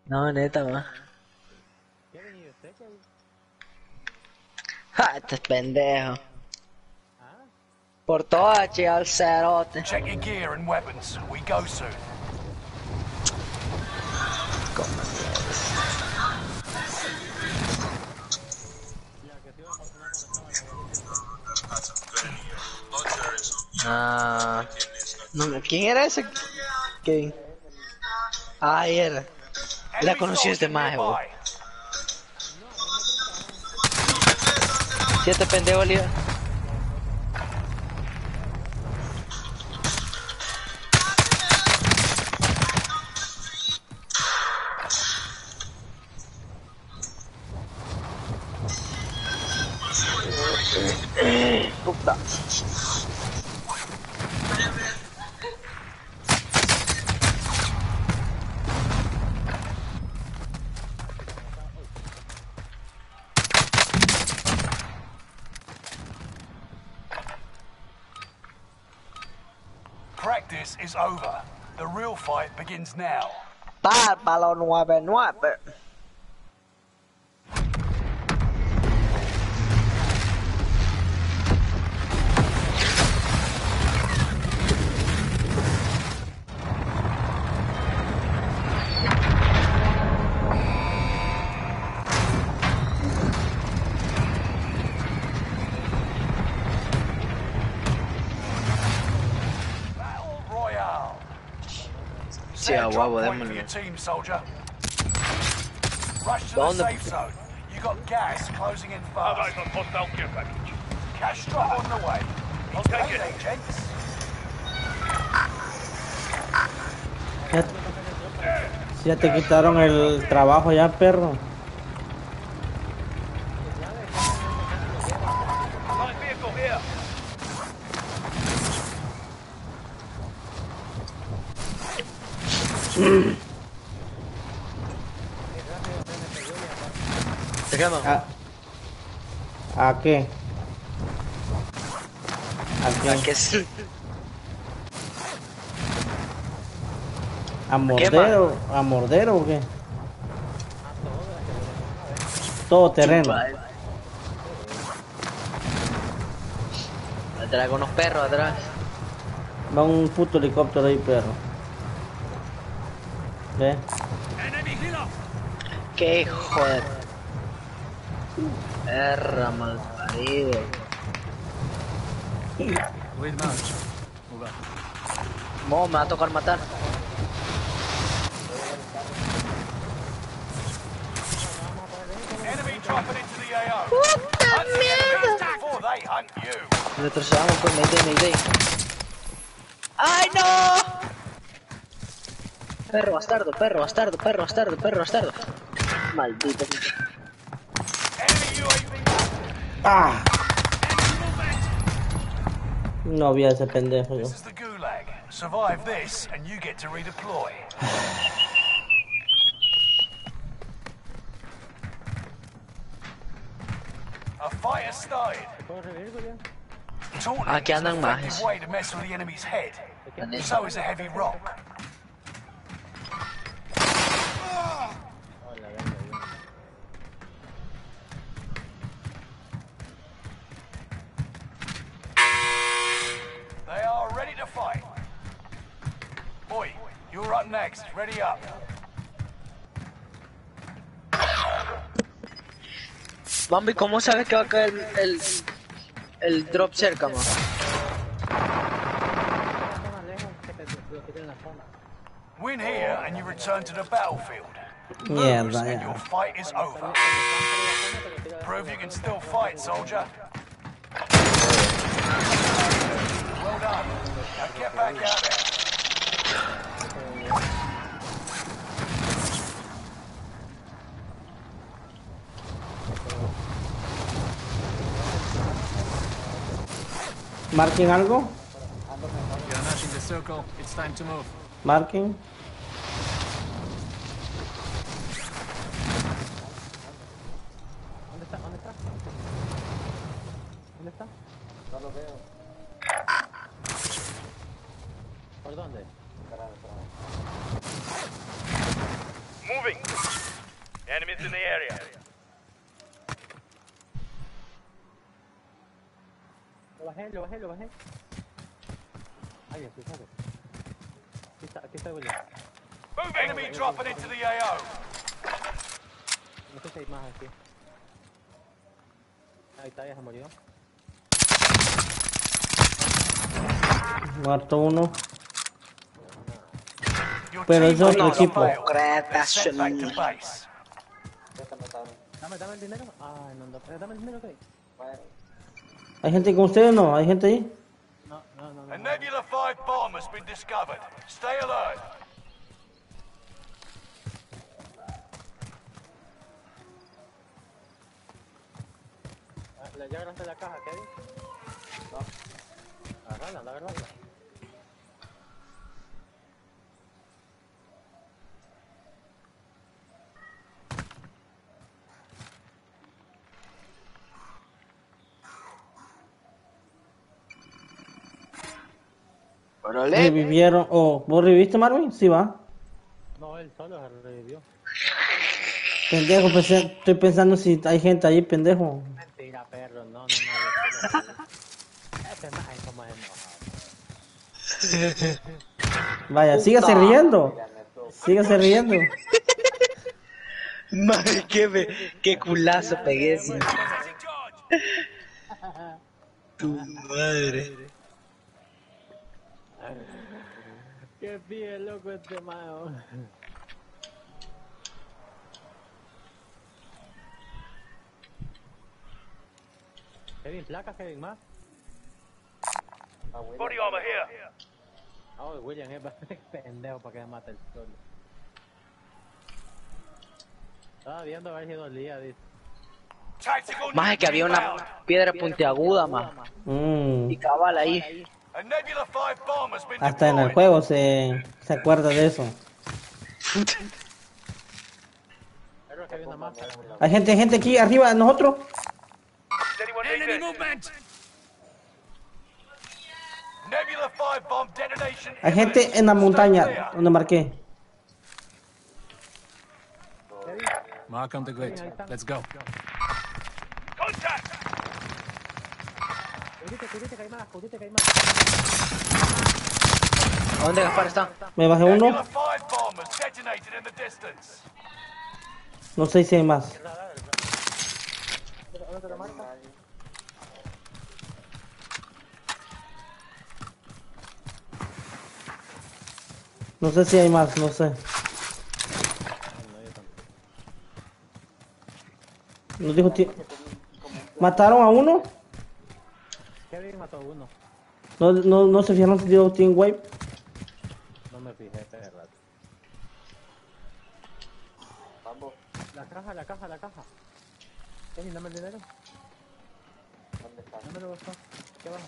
No, neta, más. Ja, este es pendejo. Por todo H al cerote. Check your gear and weapons. We go soon. Ah, no, ¿quién era ese? Kevin. Ah, era. La conocí desde más, güey. Si este pendejo, Oliva. Puta. Practice is over. The real fight begins now. Bárbaro 99. Battle Royale. Sí, a Drop huevo, point for démosle. your team, soldier. Rush to the ¿Dónde? safe zone. You got gas closing in fast. Cash drop on the way. It's payday, gents. Ya te quitaron el trabajo ya, perro. Light vehicle here. ¿Se quema? ¿A qué? ¿A qué sí? ¿A morder o qué? Todo terreno. Atrás con unos perros atrás. Va un puto helicóptero ahí, perro. ¿Ve? Qué hijo de perra malparido. Mo, me va a tocar matar. Enemy dropping into the AO. ¡Puta Hunt the enemies mierda! before they hunt you. Retrocedamos, pues, Mayday. ¡Ay, no! Perro bastardo, perro bastardo, perro bastardo, perro bastardo. Maldito. Enemy UAV. ¡Ah! No vi a ese pendejo yo. This is the Gulag. Survive this and you get to redeploy. A fight has started. Taunting Aquí is an andan más. effective way to mess with the enemy's head. So is a heavy rock. They are ready to fight. Boy, you're up next. Ready up. Bambi, ¿cómo sabes que va a caer el drop cerca, man? Win here and you return to the battlefield. Mierda, Lose and ya. your fight is over. Prove you can still fight, soldier. Well done. Now get back out there. ¿Marking algo? You're matching the circle. It's time to move. ¿Marking? Moving. Enemies in the area. Lo bajé. Ay, aquí sale. Aquí está William. Enemy dropping into the AO. No sé si hay más aquí. Ahí está, ya se murió. Muerto uno. Your Pero es teammate otro has equipo. failed. They're sent back to base. Dame el dinero. Ah, no, dame el dinero, ¿qué? ¿Hay gente con ustedes o no? ¿Hay gente ahí? No. A Nebula 5 bomb has been discovered. Stay alert. ¿Ya agarraste la caja, Kevin? No. Agárrala. Órale. Revivieron. Oh, ¿vos reviviste, Marvin? Sí, va. No, él solo se revivió. Pendejo, estoy pensando si hay gente ahí, pendejo. Mentira, perro, no. Este más es como enojado. Vaya, sígase riendo. Sígase riendo. Madre, qué culazo pegué, sí. Tu madre. Qué pie loco este mago. Kevin, placas, Kevin, más. Body armor here. Oh, William es pendejo para que me mate el solo. Estaba viendo a ver si dolía, dice. Tactical Más es que había inbound. una piedra puntiaguda, más. Y cabal ahí. A Nebula 5 bomb has been Hasta en el deployed. juego se acuerda de eso. Pero que había una máscara. Hay gente aquí arriba de nosotros. Enemy movement! Nebula 5 bomb detonation. Hay gente en la montaña donde marqué. Mark on the grid. Let's go. Contact! Cudite, que hay más. ¿A dónde Gaspar está? Me bajé Nebula uno. 5 bomb has detonated in the distance. No sé si hay más. No sé si hay más, no sé. Nos dijo ¿Mataron a uno? Kevin mató a uno. No se fijaron si dio Team Wipe. No me fijé, este rato. Vamos. La caja. Kevin, dame el dinero. ¿Dónde está? Dámelo, Gaspar. ¿Qué baja?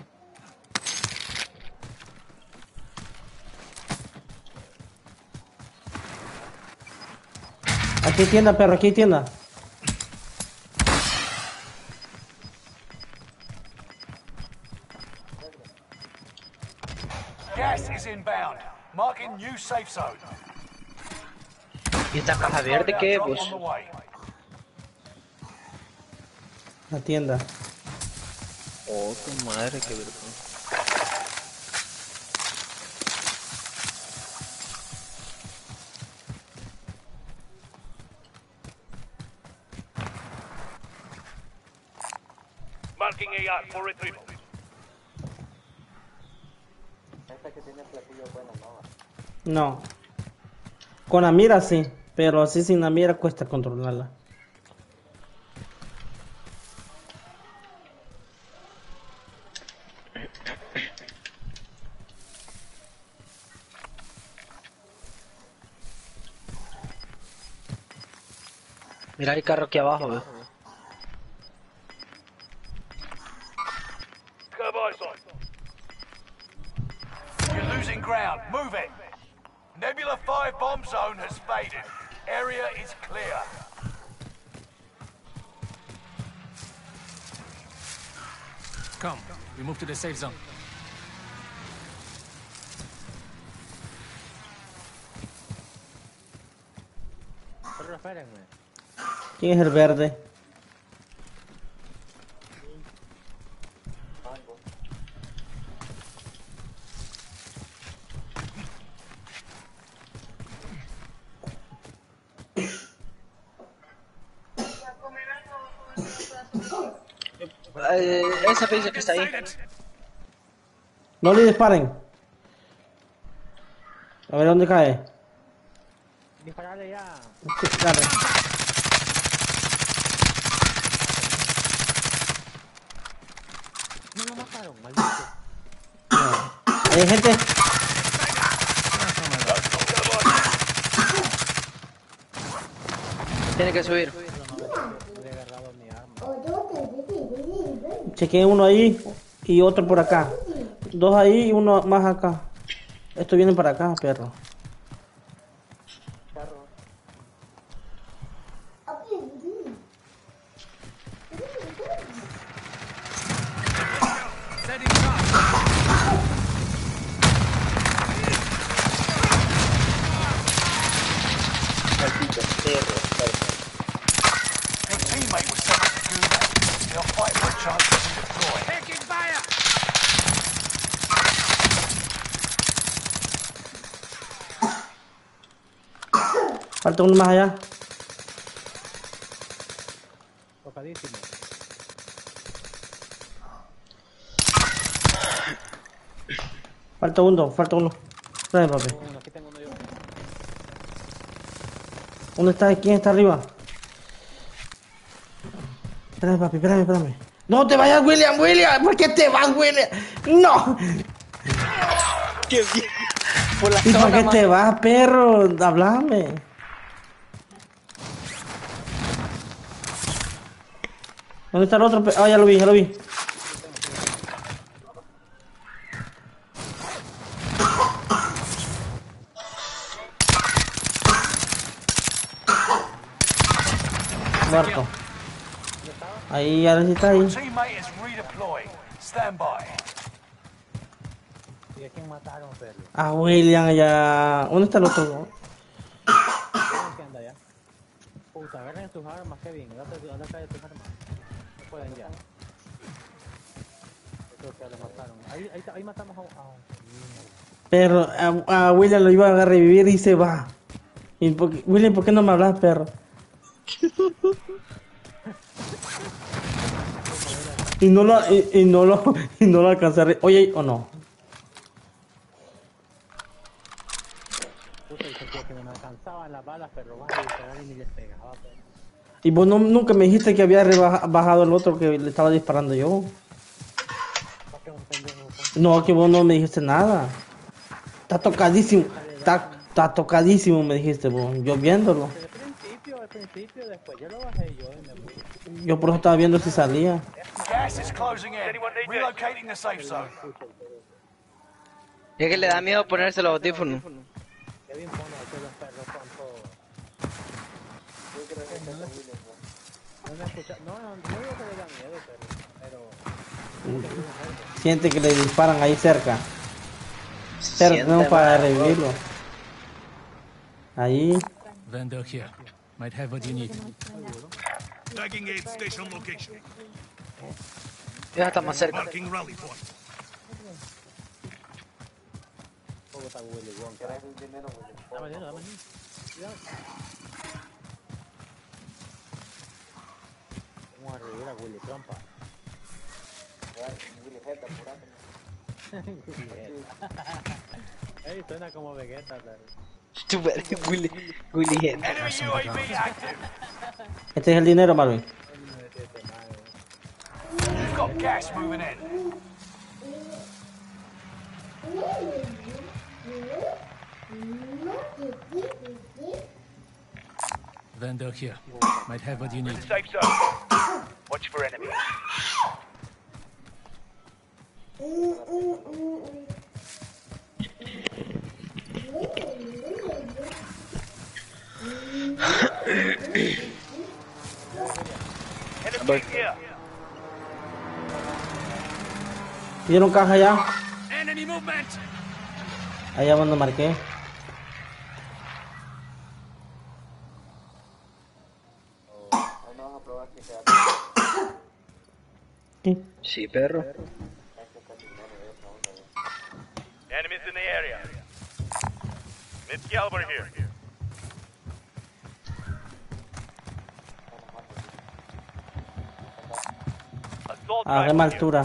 Aquí hay tienda, perro, aquí hay tienda. Gas is inbound. Marking new safe zone. ¿Y esta caja verde qué, Drop pues? on the way. La tienda. Oh, tu madre, qué vergüenza. Marking AR for retrieval. No. Con la mira sí, pero así sin la mira cuesta controlarla. Mira el carro aquí abajo, ve. Curve eyes on. You're losing ground. Move it. Nebula 5 bomb zone has faded. Area is clear. Come, we move to the safe zone. Pero espérenme. ¿Quién es el verde? Esa pizza que está ahí. No le disparen. A ver dónde cae. Disparale ya. Sí, dale. No lo mataron, maldito. Ahí hay gente. Tiene que subir. No le he agarrado mi arma. Chequeé uno ahí y otro por acá. Dos ahí y uno más acá. Estos vienen para acá, perro. Setting shot. Your teammate was sent to do that. They'll fight for a chance to redeploy. Taking fire. Falta uno más allá. Tocadísimo. Falta uno, falta uno. Trae, papi. Uno, aquí tengo uno yo. ¿Dónde está? ¿Quién está arriba? Espérame, papi, espérame. No te vayas, William. ¿Por qué te vas, William? No. Qué bien. Por la ¿Y por zona, qué man. te vas, perro? Háblame. ¿Dónde está el otro? Ah, ya lo vi. Muerto. Ahí, ahora sí está ahí. Teammate is redeploying. Stand by. ¿Y a quién mataron, perro? Ah, William, allá. ¿Dónde está el otro? ¿Quién anda allá? Puta, agarren tus armas, Kevin. ¿Dónde caen tus armas? No pueden ya. Yo creo que lo mataron. Ahí matamos a... Perro, a William lo iba a revivir y se va. William, ¿por qué no me hablas, perro? y no lo alcancé a Oye, ¿o no? Puta, y sentía que no me alcanzaban las balas, pero van a disparar y ni les pegaba, perro. Y vos nunca me dijiste que había bajado el otro que le estaba disparando yo. ¿Para qué un pendejo? No, que vos no me dijiste nada. Está tocadísimo. Está tocadísimo, me dijiste vos. Yo viéndolo. Al principio, después yo lo bajé yo y me fui. Yo por eso estaba viendo si salía. Gas is closing in. Relocating the safe zone. Es que le da miedo ponerse los audífonos. Kevin pone aquí los perros con todo. No me escucha. No digo que le da miedo, pero... Siente que le disparan ahí cerca. Pero tenemos para revivirlo. Ahí. Vendor here. Might have what you need. Tagging aid station location. Ya está más cerca. Marking rally point. ¿Cómo está Willy Wonka? Dame dinero. Cuidado. Vamos a revivir a Willy Trompa. Ey, suena como Vegeta, pero... Willy Head. Enemy UAV active. Este es el dinero, Marvin. You've got gas moving in. Vendor here. Might have what you need. Safe zone. Watch for enemies. Enemy here. ¿Vieron caja allá? Enemy movement! Allá donde marqué. ¿Qué? Sí, perro. Enemies in the area. Mid-caliber here. Assault Agarremos rifle here. altura.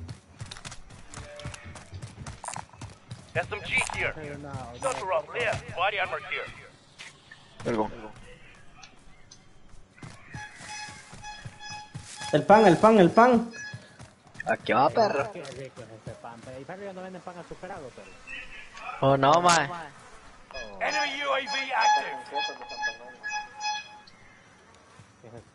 SMG here. Shuttle up left. Body armor here. Perdón. El pan, el pan, el pan. Aquí va, perro. Qué rico es ese pan. Pero, ¿y perro ya no venden pan azucarado, pero? Oh, no, mae. Enemy UAV active. ¿Qué es eso?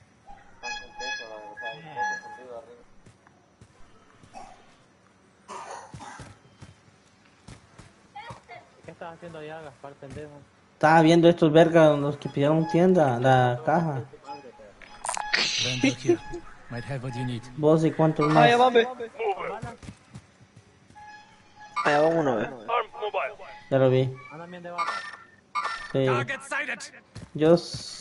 ¿Qué estás haciendo allá, Gaspar, pendejo? Estaba viendo estos vergas, los que pidieron tienda, la caja. Vendor here. Might have what you need. Vos y cuántos más. Allá van, ve. Mover. Allá va uno, ve. Armed mobile. Ya lo vi. Andan bien de vaca. Sí. Target sighted. Yo...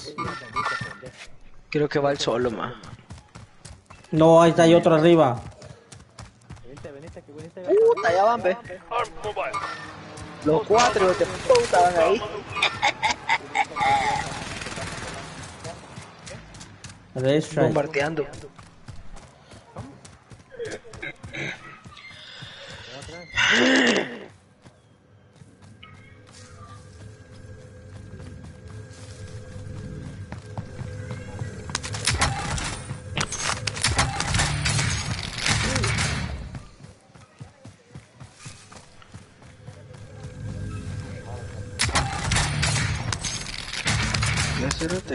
Creo que va el solo, mae. No, ahí está, hay otro arriba. Venite, que viniste. Puta, allá van, ve. Armed mobile. Los 4 de puta van ahí. Red strike. Bombardeando. ¿Qué hacer usted?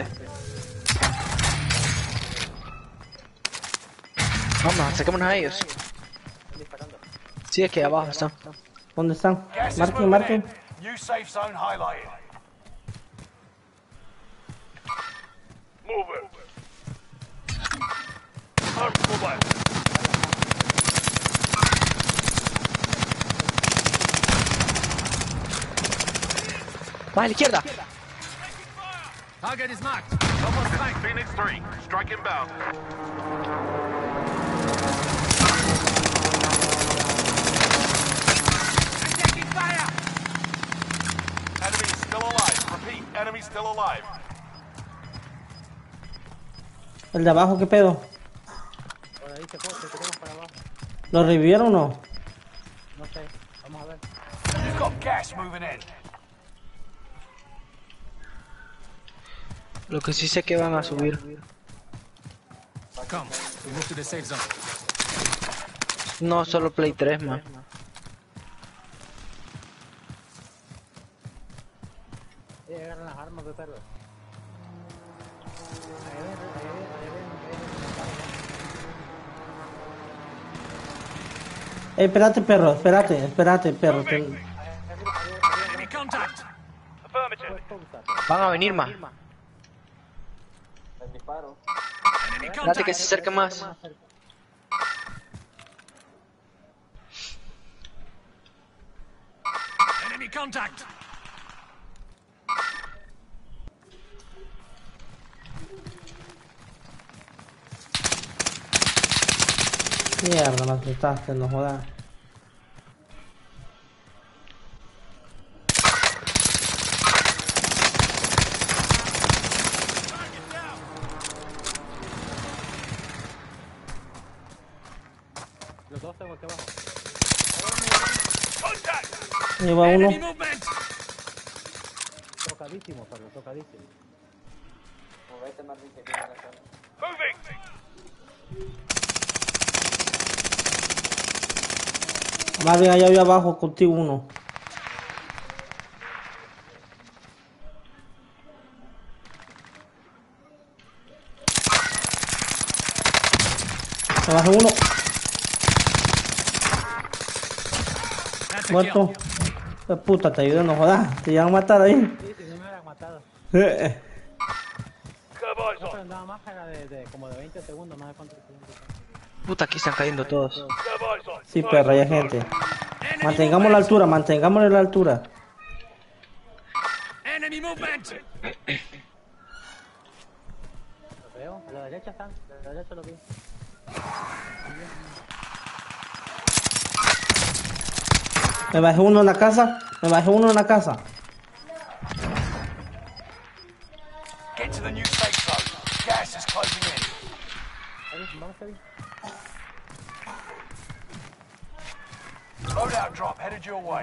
Vamos, saquémonos a ellos. Sí, es que abajo están. ¿Dónde están? Gas is Marquen, moving marquen. in. New safe zone highlighted. Mover. Armed mobile. Va a la izquierda. Target is marked. Almost strike. Phoenix 3. Strike inbound. I'm taking fire. Enemy still alive. Repeat, enemy still alive. El de abajo, ¿qué pedo? Por ahí se puede, tenemos para abajo. ¿Lo revivieron o no? No sé, vamos a ver. You've got gas moving in. Lo que sí sé que van a subir. Come. We move to the safe zone. No, solo Play 3, man. Agarran las armas de perro. Espérate, perro, espérate, espérate, perro. Enemy contact. Affirmative. Van a venir más. Enemy Espérate que contact. se acerque más. Enemy contact. Mierda, me asustaste, no jodas. Los dos tengo aquí abajo. Contact. Lleva uno. Enemy movement. Tocadísimo, perro, tocadísimo. Moving. Más bien allá había abajo contigo uno. Abajo uno. That's a Muerto. kill. Puta, te ayudé, no jodas. Te iban a matar ahí. Sí, si no me hubieran matado. Have eyes No, on. pero nada más era de como de 20 segundos, no sé cuántos segundos. Puta, aquí están cayendo todos. Have eyes on. Sí, perro, hay gente. Enemy Mantengamos la movement. altura, mantengámosle la altura. Enemy movement. Veo, a la derecha están, a la derecha lo vi. Me bajé uno en la casa. Me bajé uno en la casa. Get to the new safe zone. Gas is closing in. Vamos, Kevin. Loadout drop headed your way.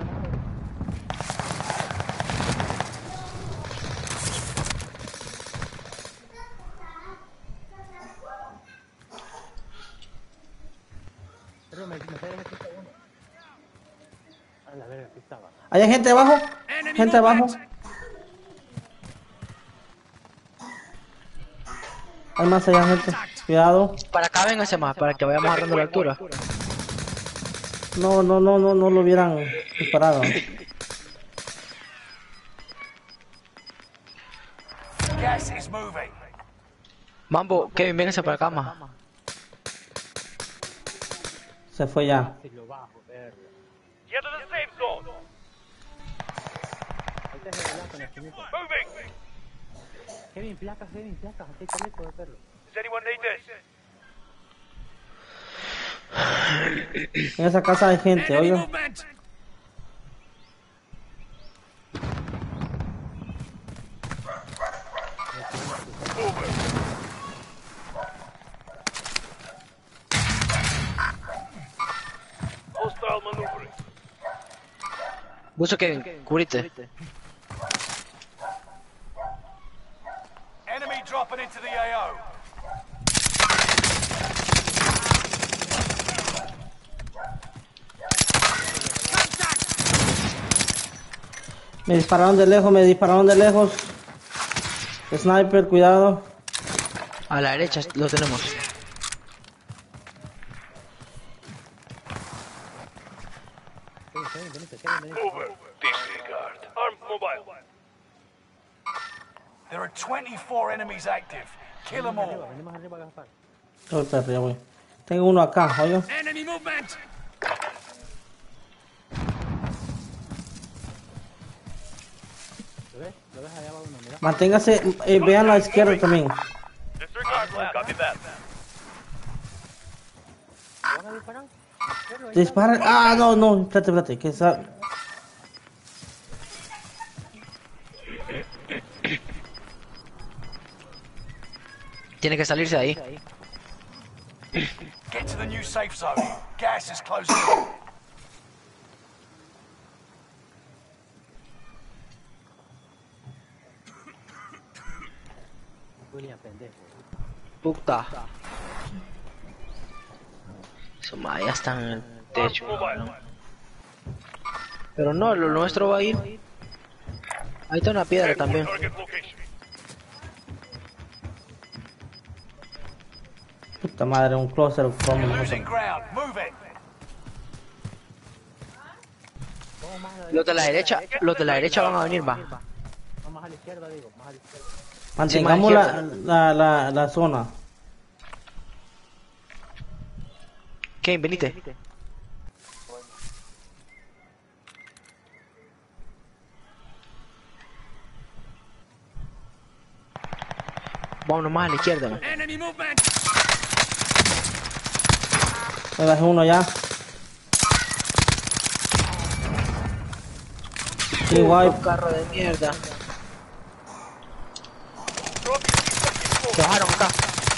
Pero me sale aquí está uno. A la verga, aquí estaba. ¿Hay gente abajo? Gente abajo. Hay más allá, gente. Cuidado. Para acá véngase más, para que vayamos agarrando la altura. No lo hubieran disparado. Gas is moving. Mambo, Kevin, véngase para acá más. Se fue ya. Si lo bajo, verga. Get to the safe zone. Ahí está el blanco en la esquinita. Moving. Kevin, placas, aquí está lejos de perro. Does anyone need this? En esa casa hay gente, Enemy oiga. movement. Hostile maneuvering. Buzo, Kevin, cubrite. Enemy dropping into the AO. Me dispararon de lejos. Sniper, cuidado. A la derecha lo tenemos. Kevin, venite. Over. Disregard. Armed mobile. There are 24 enemies active. Kill them all. Venimos arriba a Gaspar. Oh, perro, ya voy. Tengo uno acá, oiga. Enemy movement. ¿Lo ves? ¿Lo ves allá abajo uno? Mira. Manténgase, vean a la izquierda también. Disregard. Copy that. ¿Van a disparar? Perro, ahí Disparen. Ah, no, espérate, que esa... Tiene que salirse de ahí. Get to the new safe zone. Gas is closing in. William, pendejo. Puta. Esos más ya están en el techo. Mobile. Pero no, lo nuestro va a ir. Ahí está una piedra también. Target location. Puta madre, un closer como Losing ground. Move it. Los de la derecha van a venir, va. No, más a la izquierda, digo. Más a la izquierda. Mantengamos Sí, más la zona. Kevin, venite. Vámonos más a la izquierda, man. Enemy movement. Me bajé uno ya. Igual. Carro de mierda. Drop your fucking Se bajaron acá.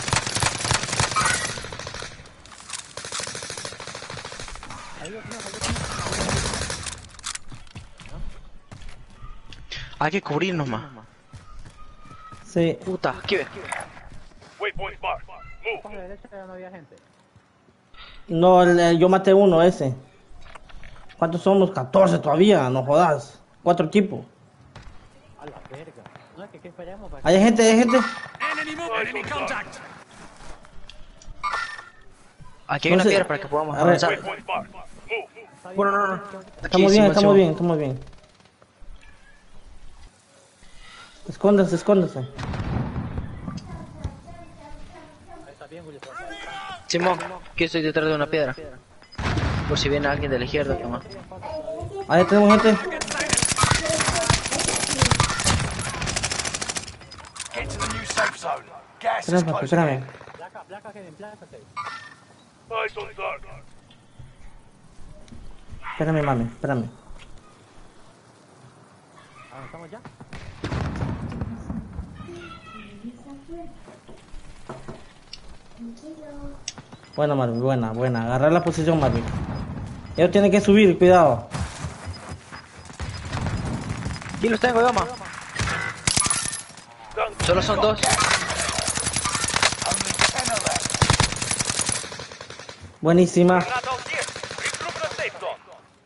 Hay que cubrirnos más. Sí. Puta, ¿qué ves? waypoint marked. Move. A la derecha ya no había gente. No, yo maté uno ese. ¿Cuántos somos? 14 todavía, no jodas. 4 equipos. A la verga. No, es que esperemos para Hay gente, Enemy movement. Enemy contact. Aquí hay una Entonces, piedra para que podamos a ver. avanzar. Waypoint marked. Move. Bueno, no. Aquí, Estamos bien, Simón, estamos Simón. bien, estamos bien. Escóndase. Está bien, Julio. Simón, que estoy detrás de una piedra. Por si viene alguien de la izquierda, toma. Ahí tenemos gente. Get to the new new safe zone. Gas is Espérame, papi, closing espérame. in. Placa, Kevin, placa, Kevin. Eyes on target. Espérame, mami, espérame. ¿Avanzamos ya? Buena, Marvin, buena. Agarrar la posición, Marvin. Ellos tienen que subir, cuidado. Aquí los tengo, Yoma. Solo son dos. Only 10 are left. Buenísima. Not out here. Regroup in the safe zone.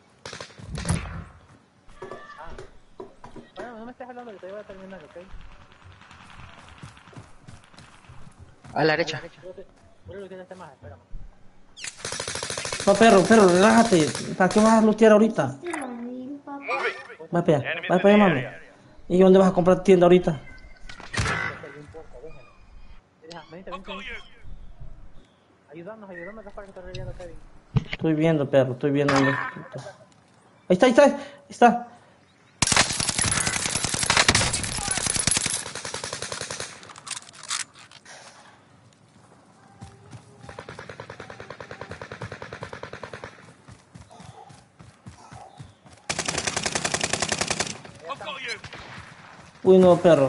Bueno, no me estés hablando, que te voy a terminar, ¿ok? A la derecha. Vuelve lo que este más, espérame. No, perro, relájate. ¿Para qué vas a lutear ahorita? Moving. Va para allá, mami. ¿Y dónde vas a comprar tienda ahorita? Vente. Ayúdanos para que te reviendo, Kevin. Estoy viendo, perro, estoy viendo. Ahí está. I've got you. Uy, no, perro.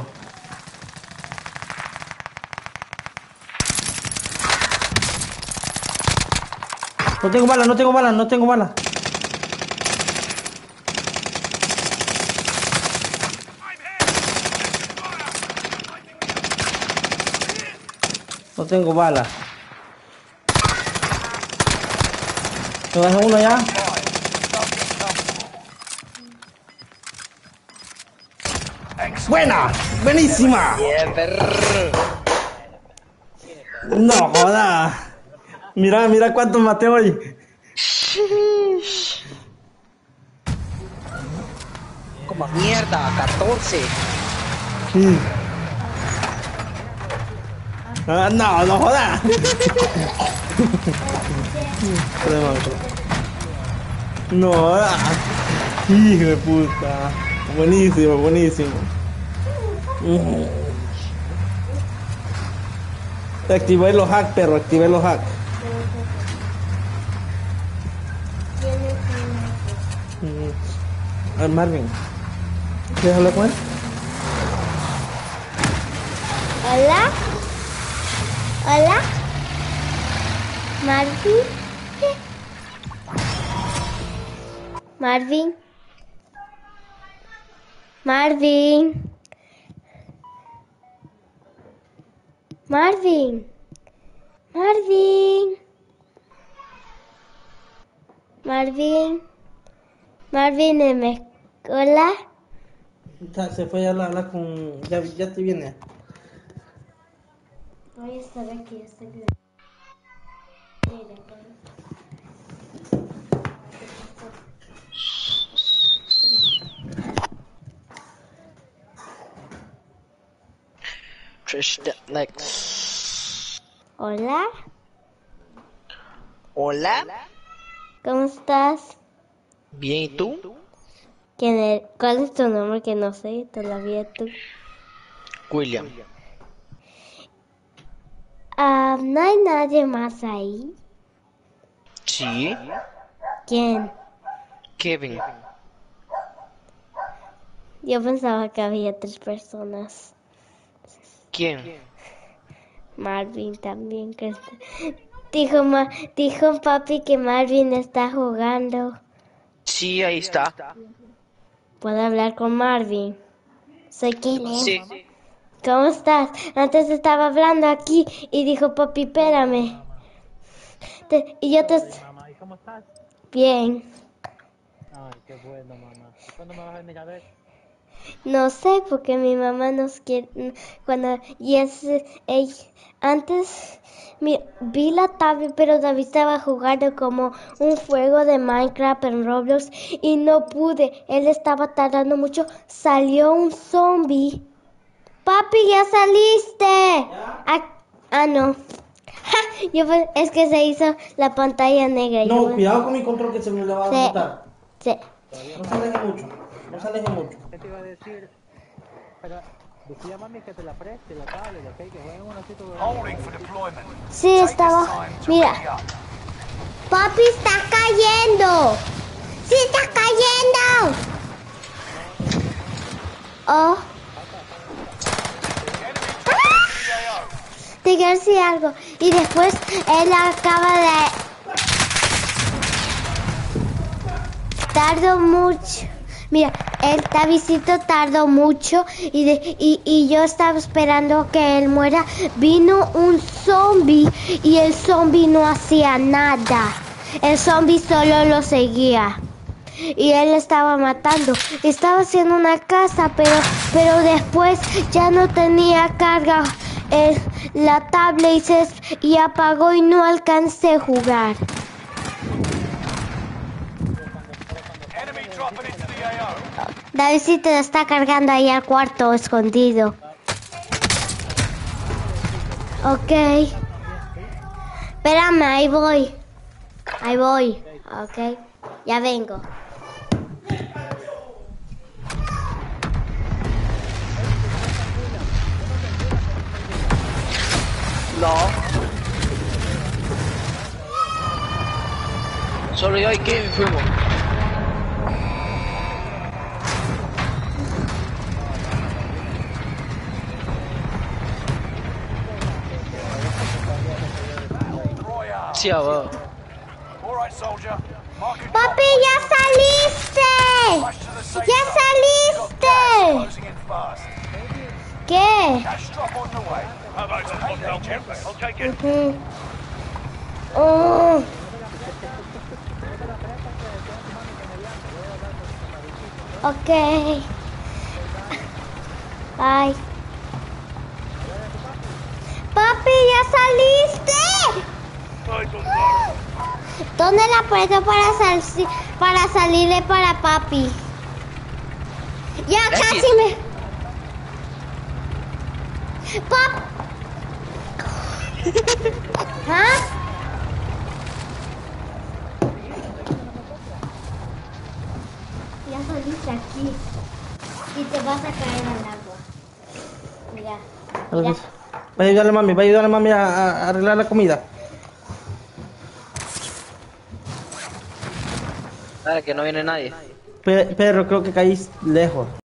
No tengo bala. No tengo bala. ¿Me das uno ya? ¡Buena! ¡Buenísima! Bien, perro. No joda. Mira cuántos maté hoy. Como mierda, 14. Sí. Ah, no joda. No joda. Hijo de puta. Buenísimo. Activé los hacks, perro, Marvin, ¿quieres hablar con él? Hola. Marvin. Hola. Se fue a hablar con... Ya te viene. Voy a estar aquí hasta que... Trish next. Hola. Hola. ¿Cómo estás? Bien, ¿y tú? ¿Cuál es tu nombre? Que no sé todavía tú. William. ¿No hay nadie más ahí? Sí. ¿Quién? Kevin. Yo pensaba que había 3 personas. ¿Quién? Marvin también. Dijo papi que Marvin está jugando. Sí, ahí está. ¿Puedo hablar con Marvin? Soy Kevin. Sí. ¿Cómo estás? Antes estaba hablando aquí y dijo papi, espérame. Y yo te... Mamá, ¿y cómo estás? Bien. Ay, qué bueno, mamá. ¿Y cuándo me vas a venir a ver? No sé, porque mi mamá nos quiere... Antes vi la tablet, pero David estaba jugando como un juego de Minecraft en Roblox y no pude. Él estaba tardando mucho. Salió un zombie. Papi, ya saliste. No. Es que se hizo la pantalla negra. No, cuidado con mi control que se me la va a Sí. botar. Sí. No se aleje mucho. ¿Qué te iba a decir? Pero Decía a mami que te la preste, la tablet, ok, que jueguen un ratito. Holding for deployment. Sí, Take estaba. this time to Mira, ready up. papi está cayendo. Sí, está cayendo. Oh. Te quiero decir algo. Y después él acaba de. Tardó mucho. Mira, el Davidcito tardó mucho y yo estaba esperando que él muera. Vino un zombie y el zombie no hacía nada. El zombie solo lo seguía. Y él estaba matando. Estaba haciendo una casa, pero después ya no tenía carga la tablet y apagó y no alcancé a jugar. Enemy dropping into the AO. Davidcito está cargando ahí al cuarto escondido. Ok. Espérame, ahí voy. Ahí voy. Ok. Ya vengo. No. Solo yo y Kevin fuimos. Royale. Sí, abajo. All right, soldier. Mark and Papi, ya saliste. Rush to the safe Ya zone. You got gas saliste. closing in fast. ¿Qué? Cash drop on the way. How about some hostile care package? I'll take it. Ujú. Oh. Ok. Ay. Papi, ya saliste. Eyes on target. ¿Dónde la aprieto para salirle para papi? Ya X. casi me. ¡Pap! ¿Ah? Ya saliste aquí y te vas a caer al agua. Mira, mira. Va a ayudarle a mami a arreglar la comida. Dale, que no viene nadie. Perro, creo que caís lejos.